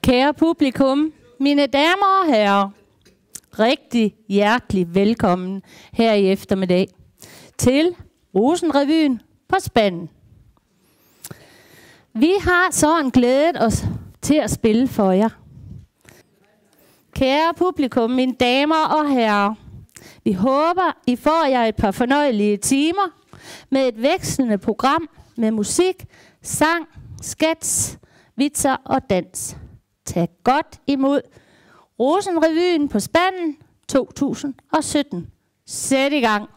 Kære publikum, mine damer og herrer, rigtig hjertelig velkommen her i eftermiddag til Rosenrevyen på Spanden. Vi har sådan glædet os til at spille for jer. Kære publikum, mine damer og herrer, vi håber, I får jer et par fornøjelige timer med et vekslende program med musik, sang, sketch, vitser og dans. Tag godt imod Rosenrevyen på Spanden 2017. Sæt i gang!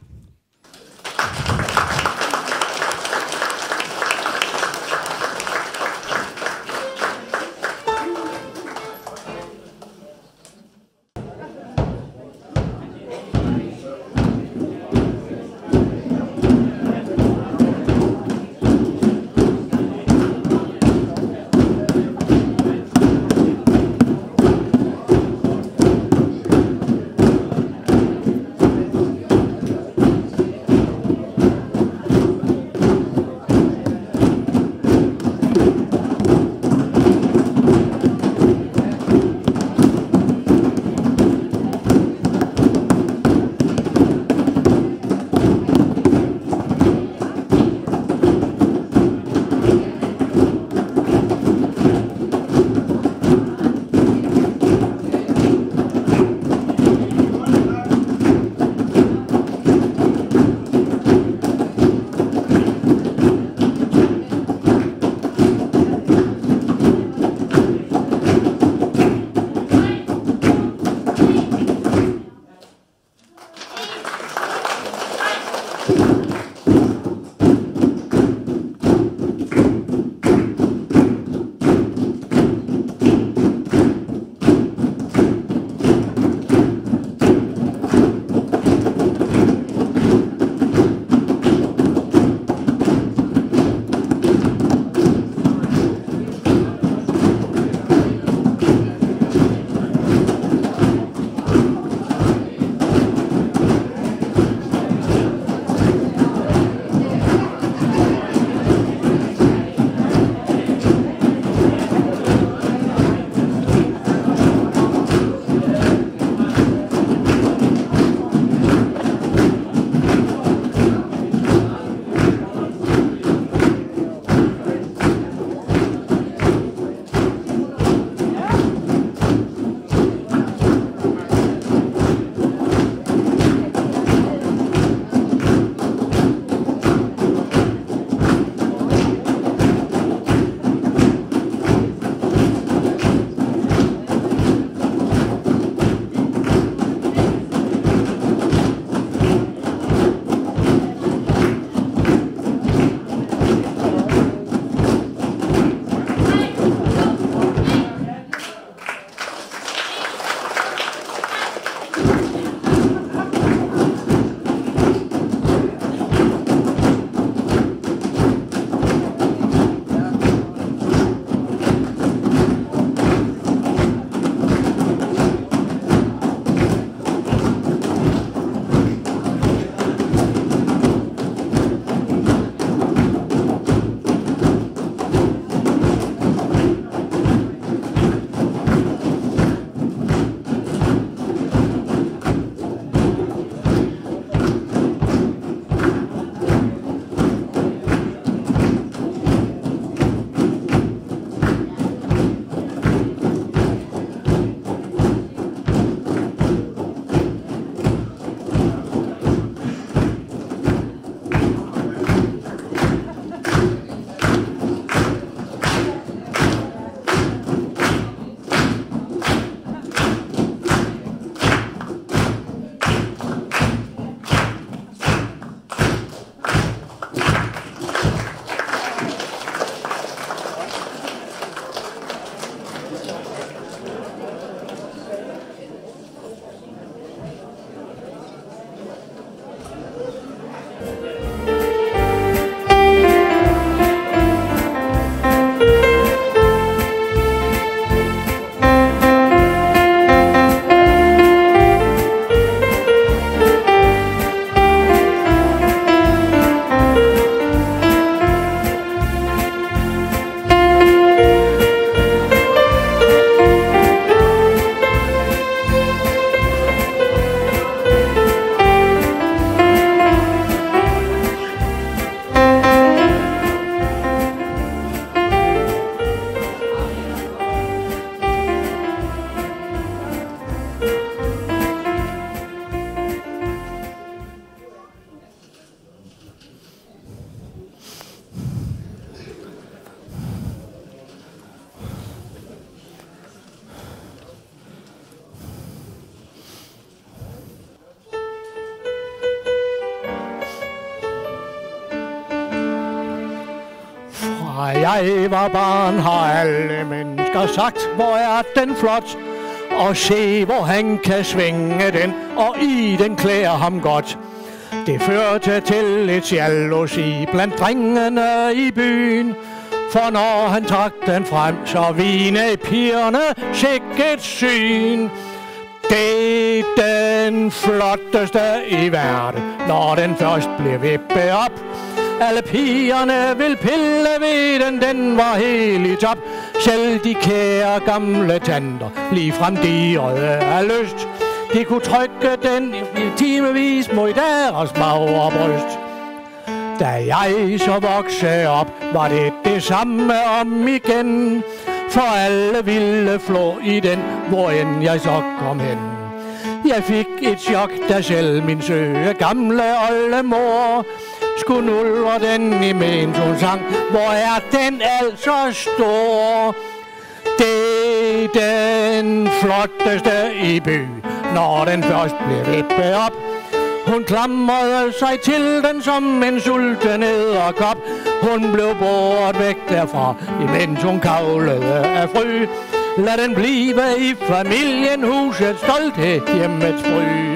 jeg var barn, har alle mennesker sagt, hvor er den flot. Og se, hvor han kan svinge den, og i den klæder ham godt. Det førte til lidt jalousi blandt drengene i byen. For når han trak den frem, så vine pigerne sikkert syn. Det er den flotteste i verden, når den først bliver vippet op. Alle pigerne vil pille ved den, den var helt i top. Selv de kære gamle tanter, ligefrem dirrede af lyst. De kunne trykke den i timevis mod deres magre bryst. Da jeg så voksede op, var det samme om igen. For alle ville flå i den, hvor end jeg så kom hen. Jeg fik et chok, da selv min søge gamle oldemor skulle nulle den i mensonsang. Hvor er den altså stor? Det er den flotteste i byen, når den først bliver vippet op. Hun klamrede sig til den som en sulten edderkop. Hun blev båret væk derfra, imens hun kavlede af frø. Lad den blive i familien, huset stolthed, hjemmets fry.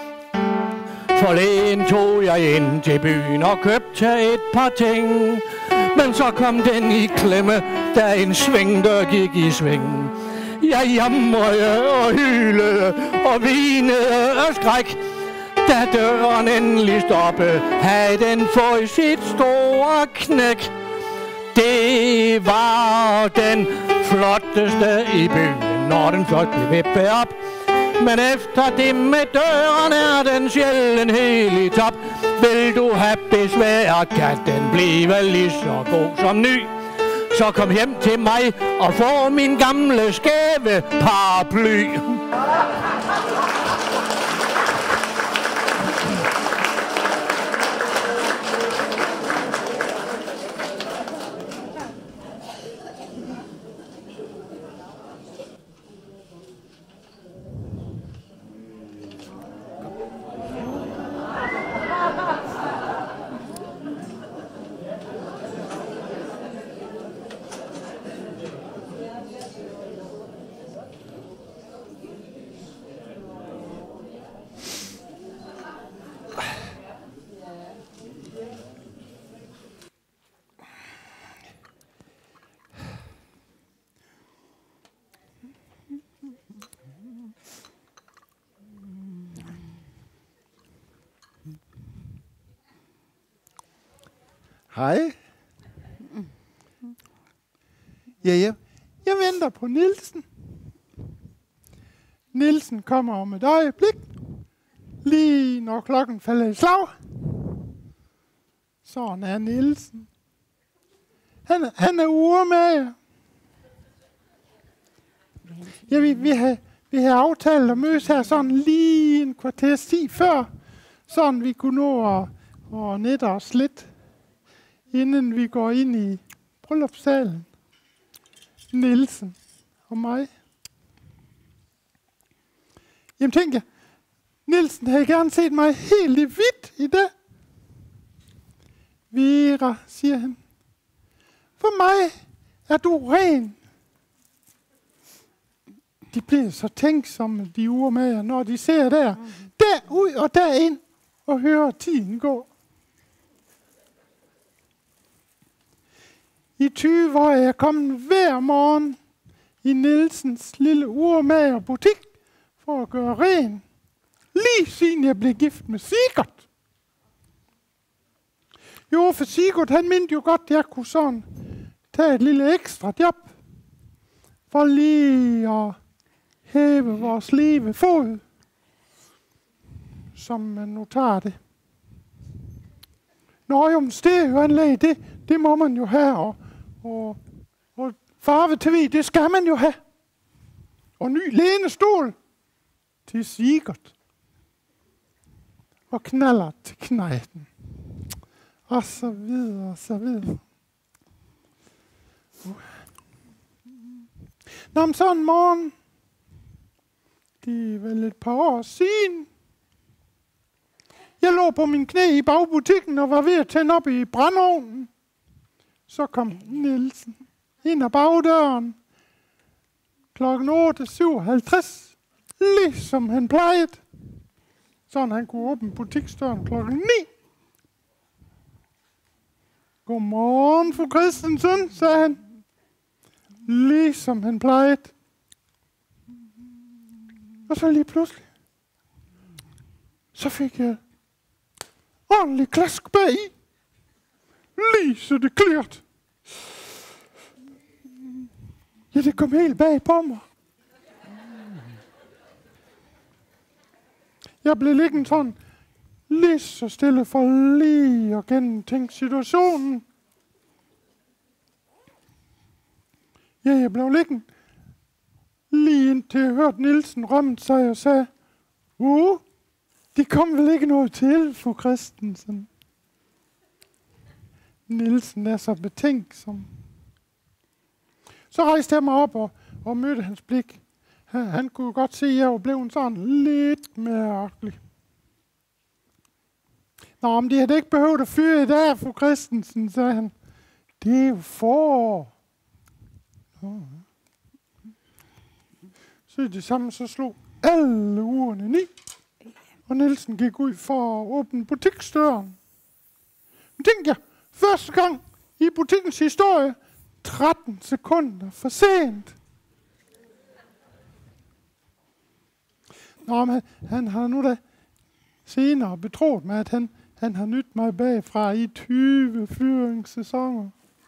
Forleden tog jeg ind til byen og købte et par ting. Men så kom den i klemme, da en svingdør gik i sving. Jeg jamrede og hylede og vinede af skræk. Da døren endelig stoppede, havde den fået sit store knæk. Det var den flotteste i byen, når den først blev vippet op. Men efter det med døren er den sjældent helt i top. Vil du have besvær, kan den blive lige så god som ny. Så kom hjem til mig og få min gamle skæve paraply. Hej. Ja, jeg venter på Nielsen. Nielsen kommer om et øjeblik, lige når klokken falder i slag. Sådan er Nielsen. Han er urmager. Ja, vi har aftalt at mødes her sådan lige en kvarters tid før, sådan vi kunne nå at nette os lidt, inden vi går ind i bryllupssalen. Nielsen og mig. Jamen tænker jeg, Nielsen havde gerne set mig helt i hvidt i dag. Vera, siger han. For mig er du ren. De bliver så tænksomme, de urmager, når de ser derud og derind og hører tiden gå. I 20 år er jeg kommet hver morgen i Nielsens lille urmagerbutik for at gøre ren, lige siden jeg blev gift med Sigurd. Jo, for Sigurd, han mente jo godt, at jeg kunne sådan tage et lille ekstra job for lige at hæve vores levefod, som man nu tager det. Nå jo, men stereoanlæg, det må man jo have, og farve-tv, det skal man jo have. Og ny lænestol til Sigurd. Og knaller til knejten. Og så videre, og så videre. Nå, men sådan en morgen, det er vel et par år siden, jeg lå på min knæ i bagbutikken og var ved at tænde op i brændeovnen. Så kom Nielsen ind ad bagdøren. Klokken 8:57. Ligesom han plejede. Sådan han kunne åbne butiksdøren klokken 9. Godmorgen, fru Christensen, sagde han. Ligesom han plejede. Og så lige pludselig, så fik jeg ordentlig klask bag i. Lige så det klirrede. Ja, det kom helt bag på mig. Jeg blev liggende sådan, lige så stille for lige at gentænke situationen. Ja, jeg blev liggende lige indtil jeg hørte Nielsen rømme sig og sagde, de kom vel ikke noget til, fru Christensen. Nielsen er så betænksom. Så rejste jeg mig op og mødte hans blik. Han kunne godt se, at jeg var blevet sådan lidt mærkelig. Nå, men de havde ikke behøvet at fyre i dag, fru Christensen, sagde han. Det er jo forår. Så i det samme, så slog alle ugerne 9. Og Nielsen gik ud for at åbne butiksdøren. Men tænkte jeg, første gang i butikkens historie, 13 sekunder for sent. Nå, men han har nu da senere betroet mig, at han har nydt mig bagfra i 20 fyringssæsoner.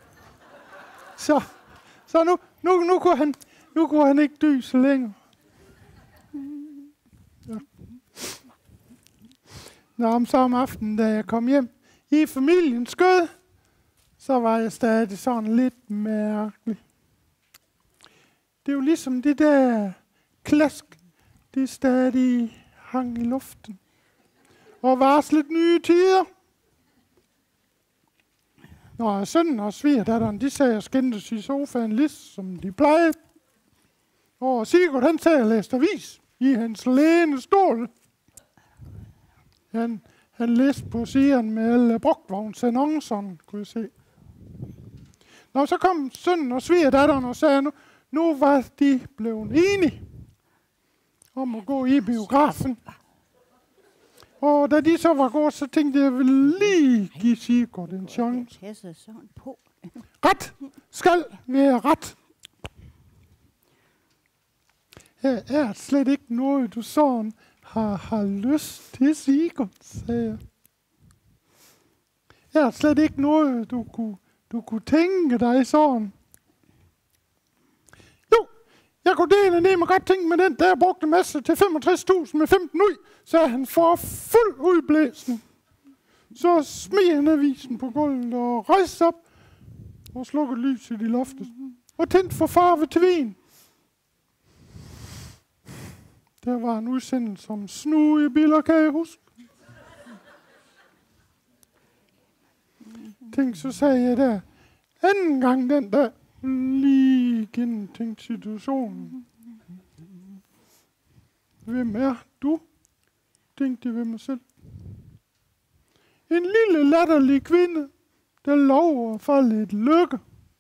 Så nu kunne han ikke dyse længere. Ja. Nå, så om aftenen, da jeg kom hjem i familiens skød, så var jeg stadig sådan lidt mærkelig. Det er jo ligesom det der klask, det stadig hang i luften. Og varslet nye tider. Når sønnen og svigerdatteren, de sagde og skændtes i sofaen, ligesom de plejede. Og Sigurd, han sagde og læste avis i hans læne stol. Han læste på siderne med alle brugtvognsannoncer, kunne jeg se. Når så kom sønnen og svigerdatteren og sagde, nu var de blevet enige om at gå i biografen. Og da de så var gået, så tænkte jeg, vil lige give Sigurd en chance. Ret skal være ret. Her er slet ikke noget, du sådan har lyst til, Sigurd, sagde jeg. Her er slet ikke noget, du kunne tænke dig sådan. Jo, jeg kunne dele ned mig godt tænke med den, der jeg brugte masse til 65.000 med 15 ud, så han får fuld udblæsning. Så smed han avisen på gulvet og rejste op og slukkede lyset i loftet. Og tændte for farve til vin. Der var en udsendelse om snudebiler, kan jeg huske. Tænk, så sagde jeg der, anden gang den der, lige gentænkt situationen. Hvem er du? Tænkte jeg ved mig selv. En lille latterlig kvinde, der lover for lidt lykke.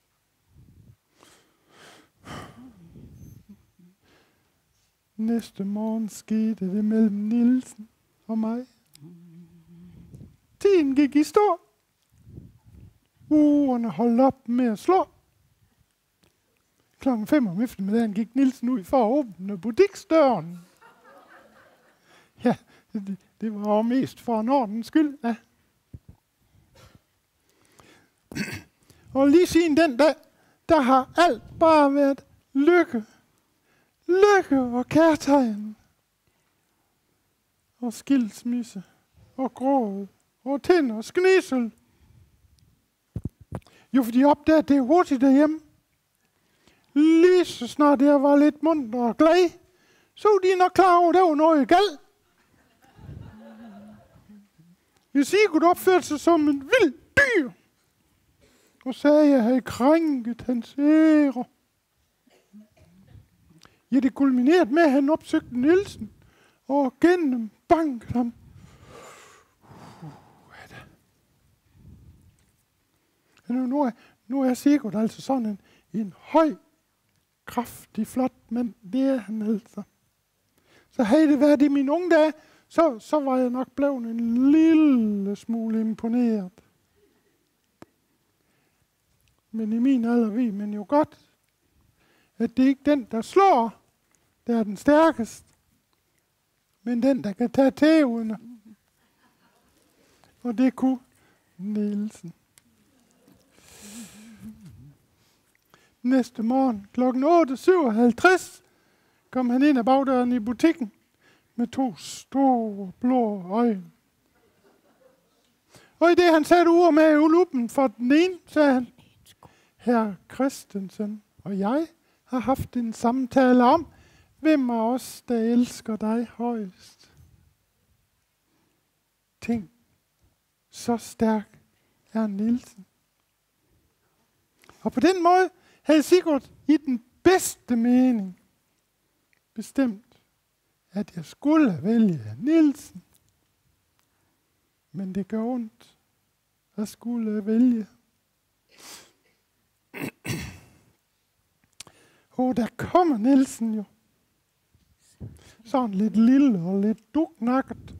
Næste morgen skete det mellem Nielsen og mig. Tiden gik i stå. Ugerne holdt op med at slå. Klokken 5 om eftermiddagen gik Nielsen ud for at åbne butiksdøren. Ja, det var mest for en ordens skyld. Ja. Og lige siden den dag, der har alt bare været lykke. Lykke og kærtegn. Og skilsmisse. Og gråd. Og tænder og sknisel. Jo, fordi opdagede det hurtigt derhjemme. Lige så snart jeg var lidt munter og glad, så var de nok klar over, at der var noget galt. Jeg Sigurd opførte sig som en vild dyr, og sagde, at jeg havde krænket hans ære. Ja, det kulminerede med, at han opsøgte Nielsen, og gennem bankede ham. Nu Nu er Sigurd altså sådan en høj, kraftig, flot mand. Det er han altså. Så havde det været i mine unge dage, så var jeg nok blevet en lille smule imponeret. Men i min alder ved man jo godt, at det ikke er den, der slår, der er den stærkeste, men den, der kan tage tævene. Og det kunne Nielsen. Næste morgen kl. 8.57 kom han ind ad bagdøren i butikken med 2 store blå øjne. Og i det han satte ord med i luppen for den ene, sagde han: Herr Christensen og jeg har haft en samtale om, hvem af os, der elsker dig højst. Tænk, så stærk er Nielsen. Og på den måde havde Sigurd i den bedste mening bestemt, at jeg skulle vælge Nielsen. Men det gør ondt at skulle vælge. Der kommer Nielsen jo. Sådan lidt lille og lidt duknakket.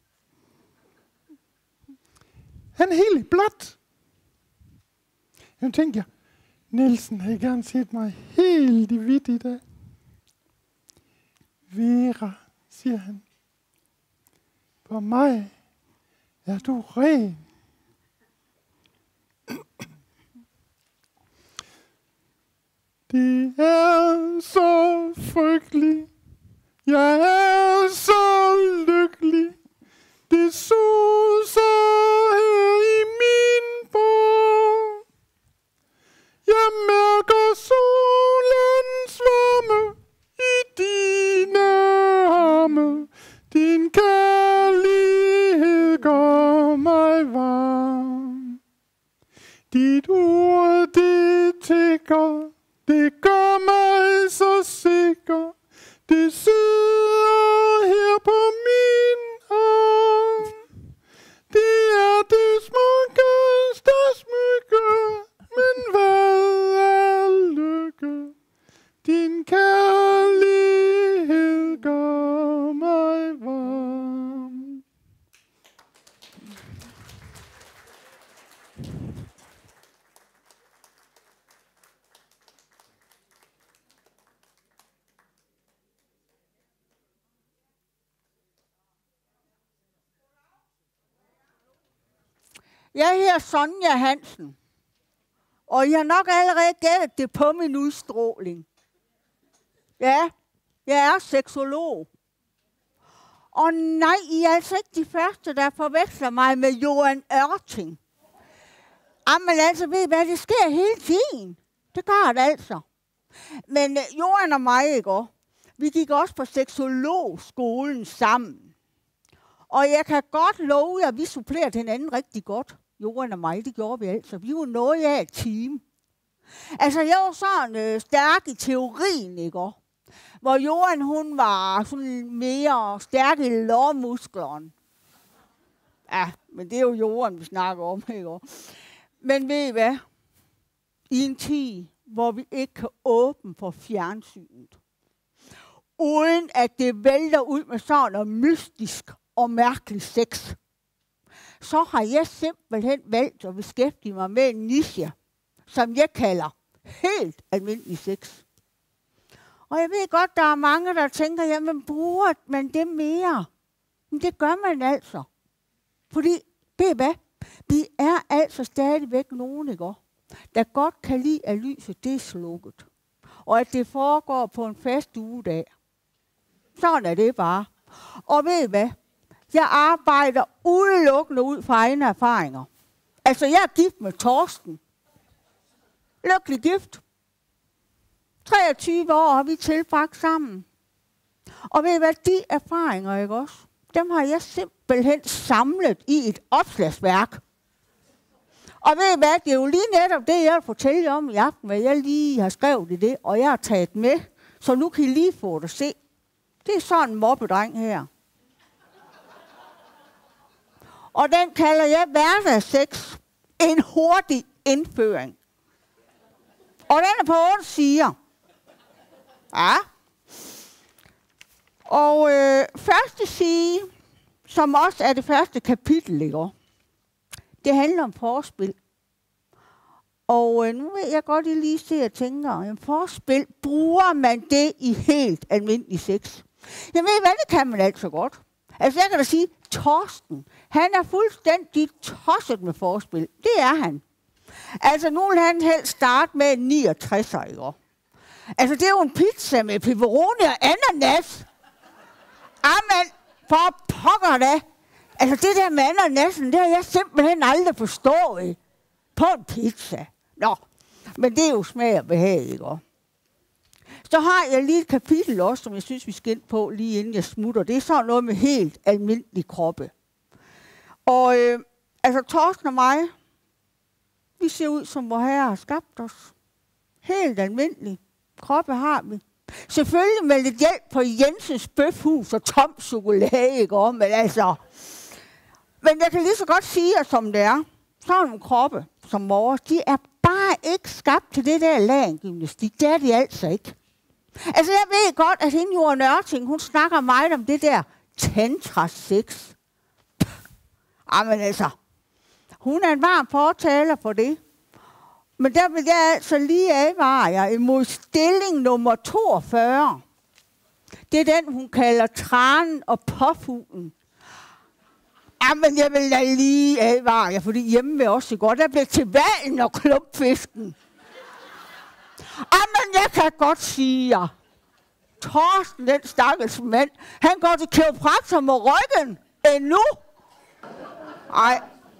Han er helt i blåt. Jeg tænker, Nielsen havde gerne set mig helt i hvidt i dag. Vera, siger han. For mig er du ren. Det er så frygteligt. Jeg er så lykkelig. Det suser her i min bog. Jeg mærker solens varme i dine arme. Din kærlighed gør mig varm. Dit ord, det tikker. Det gør mig så sikker. Det sidder her på min arm. Det er det smukkeste smykke. Men hvad er lykke? Din kærlighed gør mig varm. Jeg hedder Sonja Hansen, og I har nok allerede gættet det på min udstråling. Ja, jeg er seksolog. Og nej, I er altså ikke de første, der forveksler mig med Johan Ørting. Jamen altså, ved I hvad, det sker hele tiden. Det gør det altså. Men Johan og mig, ikke? Vi gik også på seksologskolen sammen. Og jeg kan godt love jer, at vi supplerede hinanden rigtig godt. Johan og mig, det gjorde vi altså. Vi var noget af et team. Altså, jeg var sådan stærk i teorien, ikke? Hvor Johan, hun var sådan mere stærk i lårmusklerne. Ja, men det er jo Johan, vi snakker om, ikke? Men ved I hvad? I en tid, hvor vi ikke kan åbne for fjernsynet, uden at det vælter ud med sådan noget mystisk og mærkelig sex, så har jeg simpelthen valgt at beskæftige mig med en niche, som jeg kalder helt almindelig sex. Og jeg ved godt, der er mange, der tænker, jamen bruger man det mere? Men det gør man altså. Fordi, ved I hvad? Vi er altså stadigvæk nogen, ikke? Der godt kan lide, at lyset det er slukket. Og at det foregår på en fast ugedag. Sådan er det bare. Og ved I hvad? Jeg arbejder udelukkende ud fra egne erfaringer. Altså, jeg er gift med Torsten. Lykkelig gift. 23 år har vi tilbragt sammen. Og ved I hvad, de erfaringer, ikke også? Dem har jeg simpelthen samlet i et opslagsværk. Og ved I hvad, det er jo lige netop det, jeg vil fortælle jer om i aften, hvad jeg lige har skrevet i det, og jeg har taget med, så nu kan I lige få det at se. Det er sådan en mobbedreng her. Og den kalder jeg hverdagssex. En hurtig indføring. Og den er på 8 sider. Ja. Og første side, som også er det første kapitel, ikke? Det handler om forspil. Og nu vil jeg godt lige se og tænke, om forspil, bruger man det i helt almindelig sex? Jeg ved, hvad det kan man altså godt. Altså jeg kan da sige, Torsten, han er fuldstændig tosset med forspil. Det er han. Altså nu vil han helst starte med 69, ikke? Altså det er jo en pizza med pepperoni og ananas. Amen, for pokker da. Altså det der med ananasen, det har jeg simpelthen aldrig forstået på en pizza. Nå, men det er jo smag og behag, ikke? Så har jeg lige et kapitel også, som jeg synes, vi skal ind på, lige inden jeg smutter. Det er sådan noget med helt almindelig kroppe. Og altså Torsten og mig, vi ser ud som vor Herre har skabt os. Helt almindelig kroppe har vi. Selvfølgelig med lidt hjælp på Jensens Bøfhus og tom chokolade, ikke? Men altså... Men jeg kan lige så godt sige, at som det er, sådan nogle kroppe som vores, de er bare ikke skabt til det der lagen-gymnastik. Det er de altså ikke. Altså jeg ved godt, at hende Jorden Nørting, hun snakker meget om det der tantra-sex. Jamen altså, hun er en varm fortaler for det. Men der vil jeg altså lige advare jer imod stilling nummer 42. Det er den, hun kalder tranen og påfuglen. Jamen, jeg vil da lige advare jer, fordi hjemme vil også godt, der bliver til valen og klumpfisken. Jamen, jeg kan godt sige jer, Torsten, den stakkels mand, han går til kiropraktor med ryggen endnu. Ej,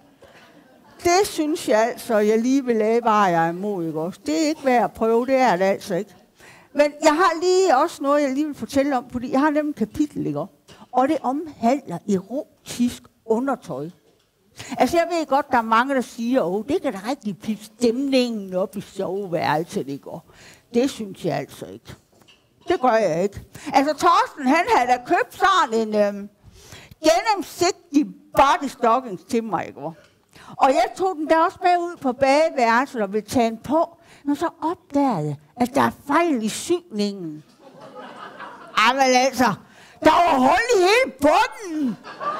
det synes jeg altså, jeg lige vil advare jer imod, ikke også? Det er ikke værd at prøve, det er det altså ikke. Men jeg har lige også noget, jeg lige vil fortælle om, fordi jeg har nemlig et kapitel, ikke? Og det omhandler erotisk undertøj. Altså jeg ved godt, der er mange, der siger, det kan da rigtig pippe stemningen op i soveværelset, ikke? Det synes jeg altså ikke. Det gør jeg ikke. Altså Torsten, han havde da købt sådan en gennemsigtig body stockings til mig, ikke? Og jeg tog den der også med ud på badeværelset og ville tage den på, men så opdagede jeg, at der er fejl i syningen. Jamen altså, der var hul i hele bunden.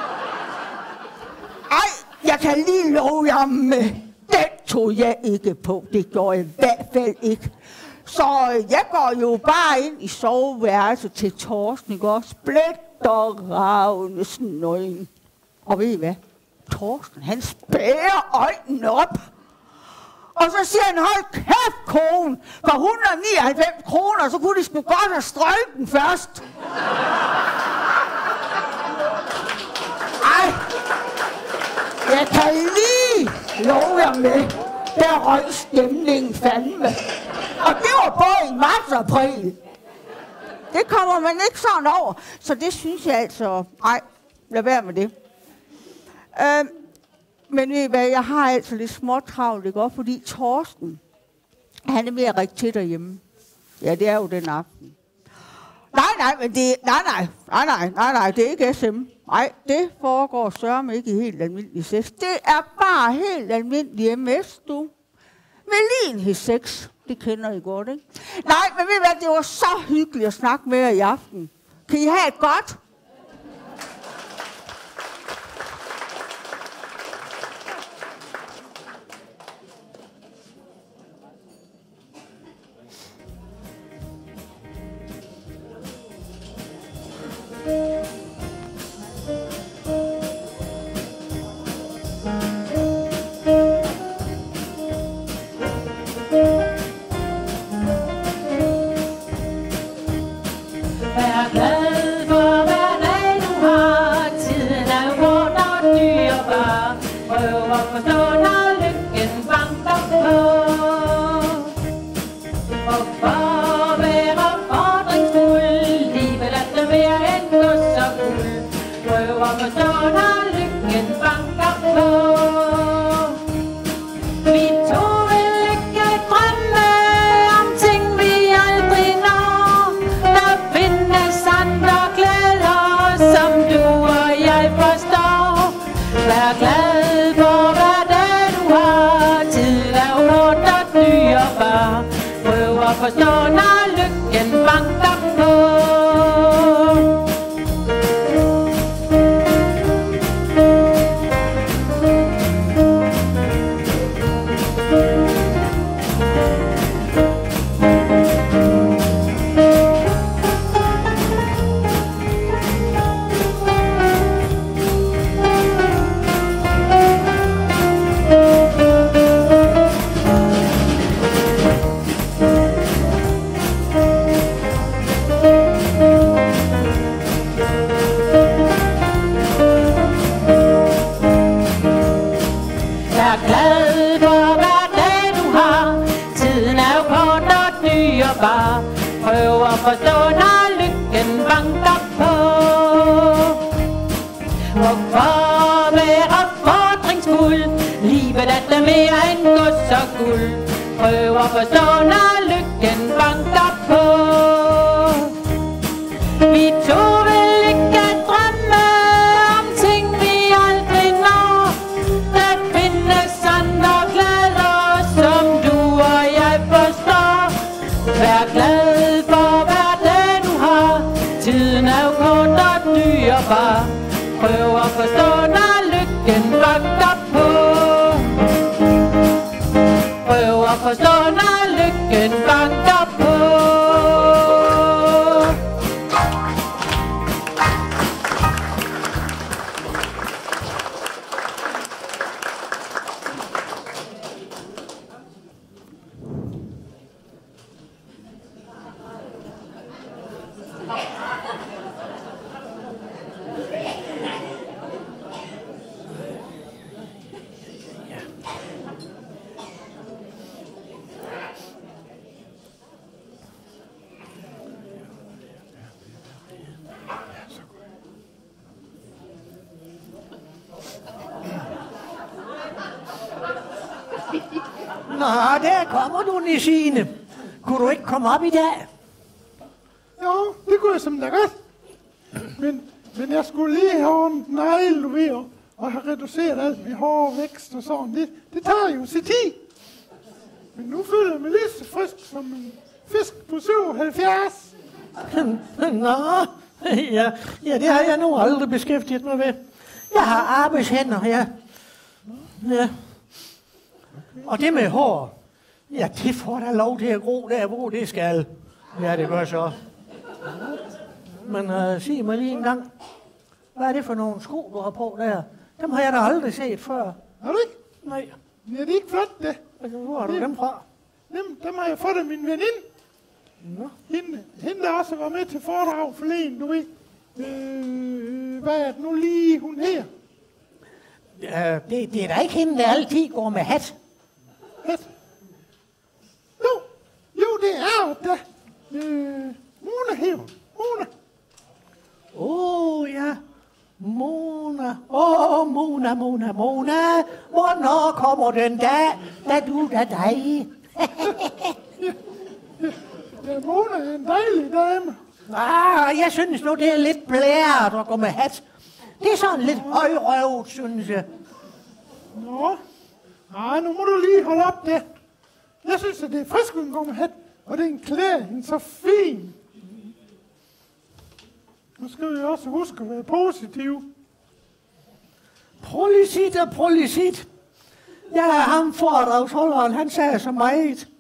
Ej, jeg kan lige love jer med, den tog jeg ikke på. Det gjorde jeg i hvert fald ikke. Så jeg går jo bare ind i soveværelset til Torsten, ikke også? Splitterravne snøjen. Og ved I hvad? Torsten, han spærer øjnene op. Og så siger han, hold kæft, kone. For 199 kroner, så kunne de sgu godt have strøget den først. Ej, jeg kan lige love jer med, der røg stemningen fandme. Og det var både i marts og april. Det kommer man ikke sådan over. Så det synes jeg altså, lad være med det. Men ved I hvad, jeg har altså lidt småtravlt, ikke også? Fordi Torsten, han er ved at række til derhjemme. Ja, det er jo den aften. Nej, det er ikke SM. Nej, det foregår sørme ikke i helt almindelig sex. Det er bare helt almindelig MS, du. Melinhedssex, det kender I godt, ikke? Nej, men ved I hvad, det var så hyggeligt at snakke med jer i aften. Kan I have et godt? at forstå, når lykken banker på. Prøv at forstå, når lykken banker på. Hvorfor være fordringsfuld? Livet er der mere end gods og guld. Prøv at forstå, når lykken banker på. Vi to vil ikke drømme om ting, vi aldrig når. Der findes andre glæder, som du og jeg forstår. Vær glad for hver dag du har. Tiden er jo kort og dyrebar. Prøv at forstå, når lykken banker på. Prøv at forstå, når lykken banker på. Nå, der kommer du, Nissine. Kunne du ikke komme op i dag? Jo, det kunne jeg som da godt. Men jeg skulle lige have ordnet negle, du ved, og have reduceret alt med hård vækst og sådan. Det tager jo sit tid. Men nu føler jeg mig lige så frisk som en fisk på 77. Nå, ja, det har jeg nu aldrig beskæftiget mig med. Jeg har arbejdshænder, ja. Og det med hår, ja, det får da lov til at gro der, hvor det skal. Ja, det gør så. Men sig mig lige en gang, hvad er det for nogle sko, du har på der? Dem har jeg da aldrig set før. Har du ikke? Nej. Ja, det er ikke flot, det. Hvor har du dem fra? Dem har jeg fået af min veninde. Nå. Hende der også var med til foredrag forleden, du ved. Hvad er det nu lige, hun her? Det er da ikke hende, der altid går med hat. Hat? Jo, det er da. Mona her. Mona. Ja. Mona. Mona. Hvornår kommer den dag, da du er dig? Ja, Mona er en dejlig dame. Jeg synes nu, det er lidt blæret at gå med hat. Det er sådan lidt højrøvet, synes jeg. Nå. Nu må du lige holde op det. Jeg synes, at det er frisk, at gå med hat. Og det er en klæde, så fin. Nu skal vi også huske at være positiv. Prolicit. Ja, ham foredragsholderen, han sagde så meget.